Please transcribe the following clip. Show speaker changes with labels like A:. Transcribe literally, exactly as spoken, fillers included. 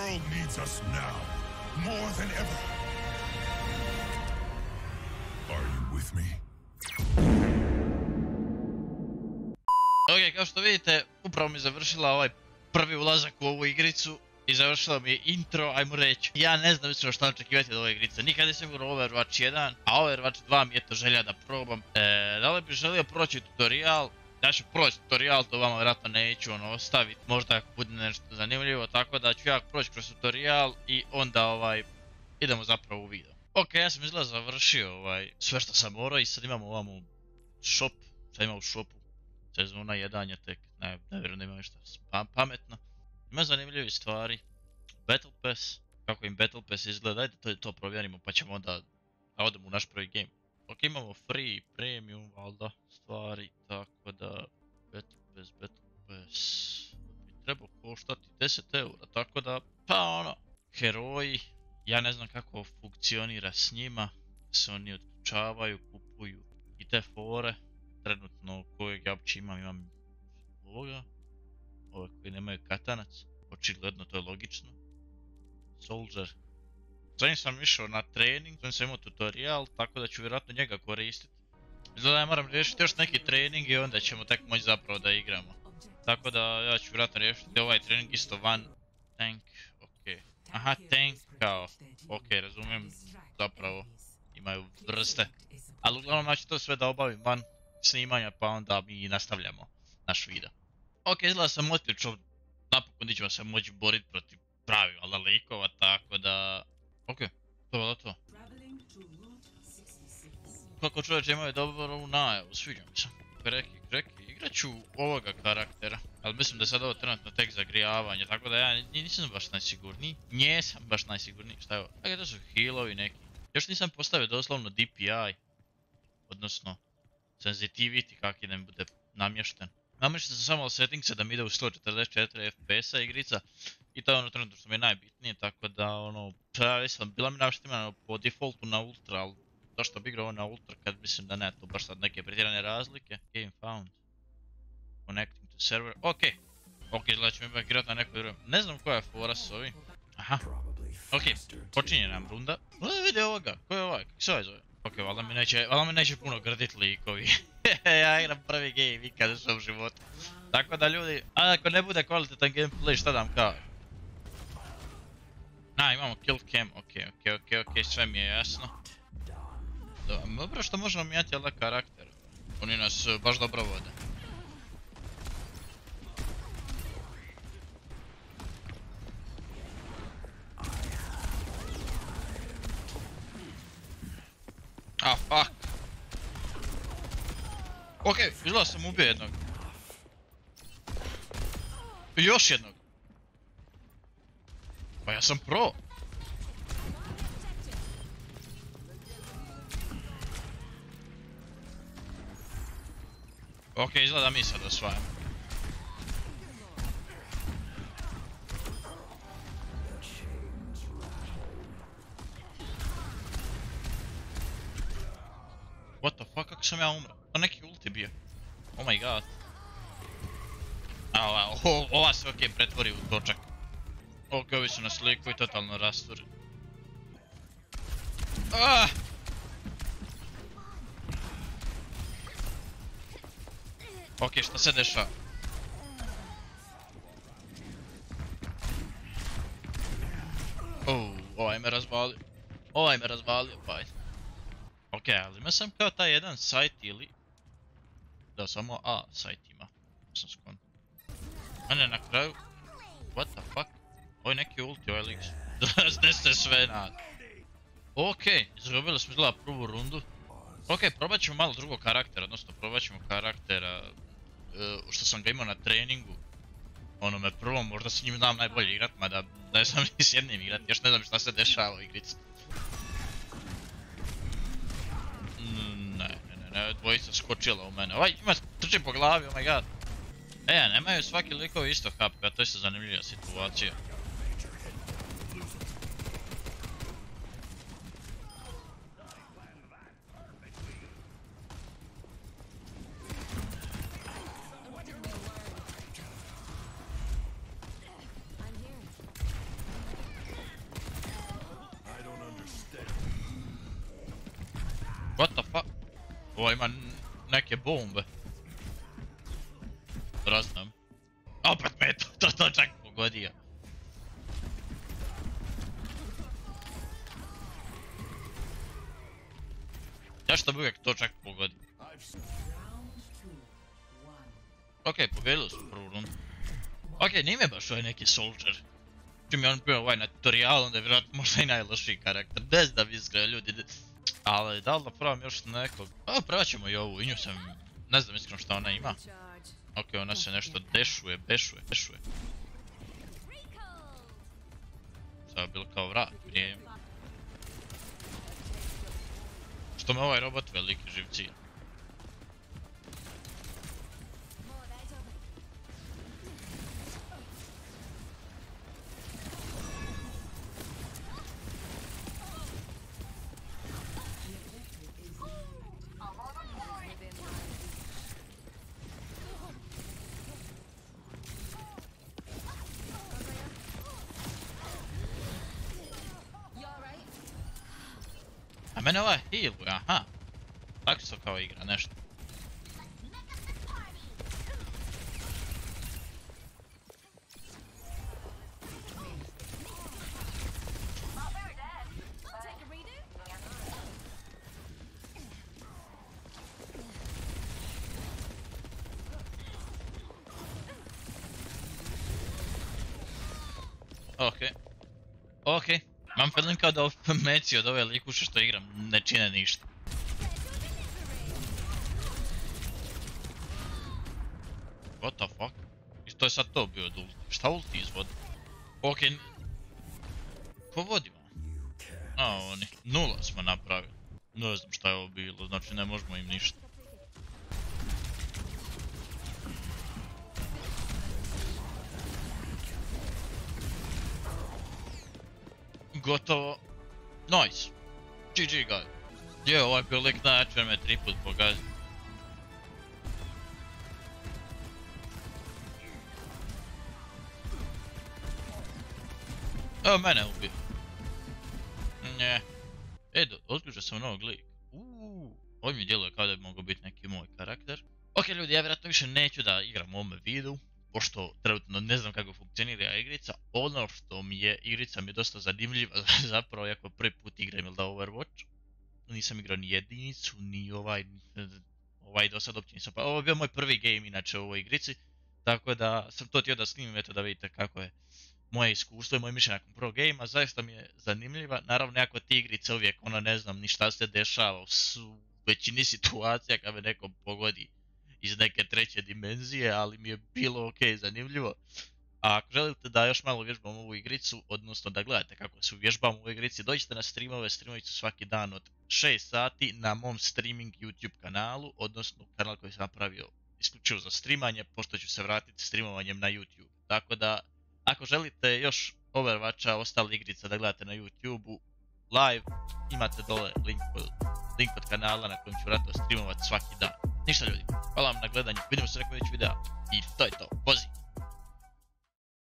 A: world needs us now, more than ever. Are you with me?
B: Ok, kao što vidite, upravo mi završila ovaj prvi ulazak u ovu igricu i završila mi je intro, ajmo reći. Ja ne znam iskreno šta očekivati od ove igrice. Nikad nisam igrao Overwatch jedan, a Overwatch dva mi je to želja da probam. E, da li bih želio proći tutorial? Ja ću proći tutorial, to vama vjerojatno neću ono ostaviti, možda ako bude nešto zanimljivo, tako da ću ja proći kroz tutorial i onda ovaj, idemo zapravo u video. Ok, ja sam izgleda završio ovaj, sve što sam morao i sad imamo ovamo shop, šta ima u shopu. Sezona jedan je tek, ne, ne vjerujem da ima ništa pametno. Ima zanimljive stvari. Battle Pass, kako im Battle Pass izgleda, ajde to, to provjerimo pa ćemo onda da odemo u naš prvi game. Ok, imamo free, premium, valjda, stvari, tako da Battle Pass, Battle Pass bi trebao koštati deset eura, tako da, pa ono, heroji, ja ne znam kako funkcionira s njima, se oni otključavaju, kupuju i te fore. Trenutno kojeg ja uopće imam, imam ovoga, ove koji nemaju katanac, očigledno to je logično. Soldier. Zanim sam išao na trening, zanim sam imao tutorial, tako da ću vjerojatno njega koristiti. Izgleda ja moram riješiti još neki trening i onda ćemo tek moći zapravo da igramo. Tako da ja ću vjerojatno riješiti ovaj trening isto van tank, ok. Aha, tank kao, ok, razumijem, zapravo imaju vrste. Ali uglavnom znači to sve da obavim van snimanja pa onda mi nastavljamo naš video. Ok, izgleda sam otključao, napokon gdje ćemo se moći boriti protiv pravi valjda likova, tako da... Ok, to je to. Kako čovječe imaju dobro ovu najavu, sviđa mi se. Kreki, kreki, igrat ću ovoga karaktera, ali mislim da je sad ovo trenutno tek zagrijavanje, tako da ja nisam baš najsigurniji. Njesam baš najsigurniji, šta je ovo? Dakle, to su healovi neki. Još nisam postavio doslovno D P I, odnosno sensitivity kak je da mi bude namješten. Namješten sam samo settingse da mi ide u sto četrdeset četiri F P S-a igrica i to je ono trenutno što mi je najbitnije, tako da ono, sam bila mi namještena po defaultu na ultra, ali to što bi igrao na ultra kad mislim da ne, to baš sad neke pretjerane razlike. Game found. Connecting to server, ok. Ok, izgleda ću mi ipak igrati na nekoj drugom. Ne znam koja je fora s ovim. Aha. Ok, počinje nam runda. Gledaj vidi ovoga, ko je ovaj, kako se ovaj zove? Ok, valjda mi neće, valjda mi neće puno grdit likovi. Ja igram prvi game ikad u svom životu. Tako da ljudi, a ako ne bude kvalitetan gameplay, šta da vam kažem? Na, imamo kill cam, ok, ok, ok, ok, sve mi je jasno. Dobro što možemo mijenjati jel da karakter. Oni nas baš dobro vode. Ah, fuck. Ok, izgleda sam ubio jednog. I još jednog. Pa ja sam pro. Ok, izgleda mi sad osvajamo. What the fuck, kako sam ja umro? To neki ulti bio. Oh my god. A, ova, ova se ok pretvori u točak. Ok, ovi su na sliku i totalno rasturi. Ah! Ok, šta se dešava? Oh, ovaj me razvalio. Ovaj me razvalio, pa ajde. Ok, ali imao sam kao taj jedan sajt ili... Da, samo A sajt ima. Sam skon. A ne, na kraju... What the fuck? Ovo je neki ulti, ovaj lik. Zde se sve nada. Ok, izgubili smo izgleda prvu rundu. Ok, probat ćemo malo drugog karaktera, odnosno probat ćemo karaktera... Uh, što sam ga imao na treningu. Onome prvom, možda s njim znam najbolje igrat, mada ne znam ni s jednim igrat, još ne znam šta se dešava u igrici. Ne, ne, ne, ne, dvojica skočila u mene. Ovaj ima trči po glavi, oh my god. E, nemaju svaki likovi isto H P, a to je se zanimljiva situacija. What the fuck? Ovo ima neke bombe. Raznam. Opet me to, to, to čak pogodio. Zašto bi uvijek to čak pogodio? Okej, pobjedili su prvu rundu. Okej, nije me baš ovaj neki soldier. Čim je on bio ovaj na tutorialu, onda je vjerojatno možda i najlošiji karakter. Ne znam iskreno ljudi. Ali da li da probam još nekog? Pa probat ćemo i ovu, i nju sam... Ne znam iskreno šta ona ima. Okej, ona se nešto dešuje, bešuje, bešuje. Sada je bilo kao vrat, vrijeme. Što me ovaj robot veliki živcija. A mene ovaj healuje, aha. Tako se kao igra, nešto. Okej. Okej. Imam feeling kao da meci od ove likuše što igram ne čine ništa. What the fuck? I to je sad to bio od ulti. Šta ulti izvodi? Okej. Ko vodimo? A oni. Nula smo napravili. Ne znam šta je ovo bilo, znači ne možemo im ništa. Gotovo. Nice. G G guy. Je, ovaj bio lik najjači, me tri put pogazi. Evo mene ubio. Nje. E, otkužio sam novog lika. Uuuu. Ovo mi djeluje kao da bi mogao biti neki moj karakter. Ok ljudi, ja vjerojatno više neću da igram u ovome videu. Pošto trenutno ne znam kako funkcionira igrica. Ono što mi je, igrica mi je dosta zanimljiva zapravo, jako prvi put igram ili da Overwatch. Nisam igrao ni jedinicu, ni ovaj, ovaj do sad uopće nisam, pa ovo je bio moj prvi game inače u ovoj igrici. Tako da sam to htio da snimim, eto da vidite kako je moje iskustvo i moje mišljenje nakon prvog gamea. Zaista mi je zanimljiva, naravno nekako ti igrice uvijek ono ne znam ni šta se dešava u većini situacija kad me neko pogodi iz neke treće dimenzije, ali mi je bilo ok, zanimljivo. A ako želite da još malo vježbam ovu igricu, odnosno da gledate kako se vježbam u ovoj igrici, dođite na streamove, streamovi su svaki dan od šest sati na mom streaming YouTube kanalu, odnosno kanal koji sam napravio isključivo za streamanje, pošto ću se vratiti streamovanjem na YouTube. Tako da, ako želite još Overwatcha, ostale igrice da gledate na YouTubeu live, imate dole link, link od kanala na kojem ću vratno streamovati svaki dan. Ništa ljudi, hvala vam na gledanju, vidimo se u nekom već videa i to je to, pozdrav!